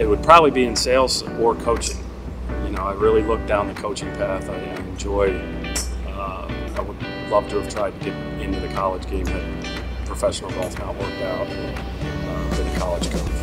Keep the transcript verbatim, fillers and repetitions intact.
would probably be in sales or coaching. You know, I really look down the coaching path. I, I enjoy, uh, I would love to have tried to get into the college game, but professional golf not worked out. Uh, been a college coach.